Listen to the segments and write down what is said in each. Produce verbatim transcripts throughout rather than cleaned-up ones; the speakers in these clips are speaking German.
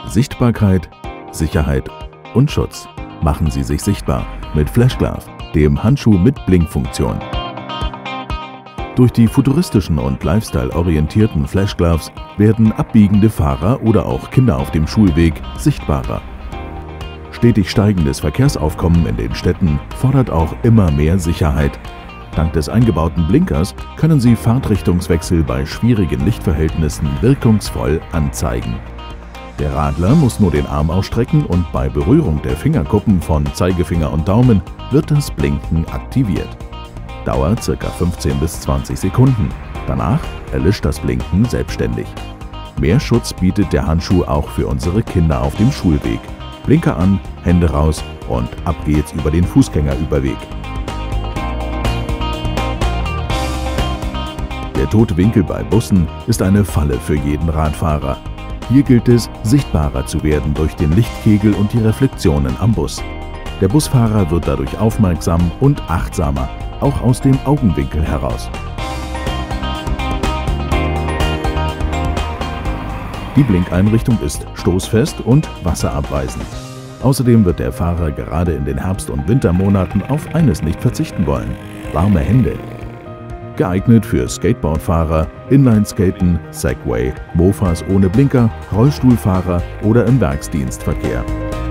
Sichtbarkeit, Sicherheit und Schutz. Machen Sie sich sichtbar mit Flashglove, dem Handschuh mit Blinkfunktion. Durch die futuristischen und lifestyle-orientierten Flashgloves werden abbiegende Fahrer oder auch Kinder auf dem Schulweg sichtbarer. Stetig steigendes Verkehrsaufkommen in den Städten fordert auch immer mehr Sicherheit. Dank des eingebauten Blinkers können Sie Fahrtrichtungswechsel bei schwierigen Lichtverhältnissen wirkungsvoll anzeigen. Der Radler muss nur den Arm ausstrecken und bei Berührung der Fingerkuppen von Zeigefinger und Daumen wird das Blinken aktiviert. Dauer ca. fünfzehn bis zwanzig Sekunden. Danach erlischt das Blinken selbstständig. Mehr Schutz bietet der Handschuh auch für unsere Kinder auf dem Schulweg. Blinker an, Hände raus und ab geht's über den Fußgängerüberweg. Der tote Winkel bei Bussen ist eine Falle für jeden Radfahrer. Hier gilt es, sichtbarer zu werden durch den Lichtkegel und die Reflexionen am Bus. Der Busfahrer wird dadurch aufmerksam und achtsamer, auch aus dem Augenwinkel heraus. Die Blinkeinrichtung ist stoßfest und wasserabweisend. Außerdem wird der Fahrer gerade in den Herbst- und Wintermonaten auf eines nicht verzichten wollen: warme Hände. Geeignet für Skateboardfahrer, Inlineskaten, Segway, Mofas ohne Blinker, Rollstuhlfahrer oder im Werksdienstverkehr.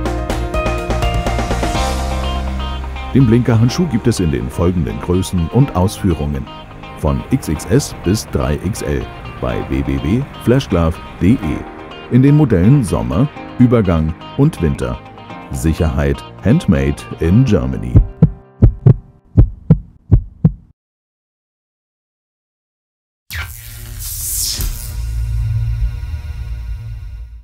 Den Blinkerhandschuh gibt es in den folgenden Größen und Ausführungen: von X X S bis drei X L bei w w w punkt flashglove punkt de, in den Modellen Sommer, Übergang und Winter. Sicherheit handmade in Germany.